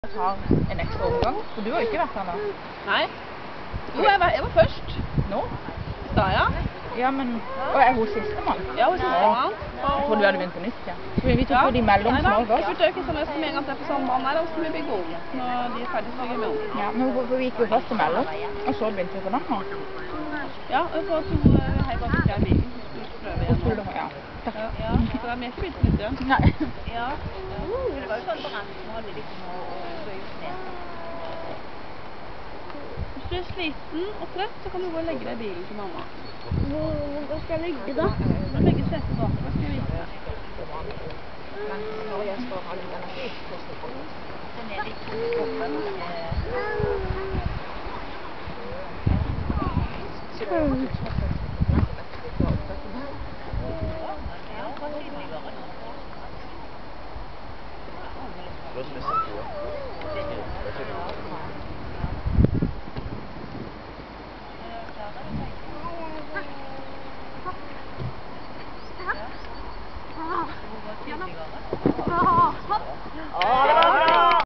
tar en ekstra omgang, for du har jo ikke vært her nå. Nei. Jo, jeg var først. Nå? Da, ja. Ja, men... Og er hun siste mann? Ja, hun siste mann. For du hadde begynt på nytt, ja. Så vi tok på de mellom små først. Jeg burde ikke sånn, jeg skal med en gang til på sommeren her, da skal vi bygge om. Når de er ferdig, så bygger vi om. Ja, men vi gikk jo først til mellom, og så begynte vi på den her. Ja, og så to helt godt ikke er bilen. Hvor skulle du ha, ja. Takk. Ja, så det er mer begynt på nytt igjen. Nei. Ja, det var jo sånn på renten, nå hadde liksom å bøye ned. Hvis du er sliten og trett, så kan du gå og legge deg i bilen til mamma. Hvor skal jeg ligge da? Du kan legge setet bak, hva skal jeg vise? Men når jeg skal ha litt energi, så skal jeg Så ned i koppen. Åh,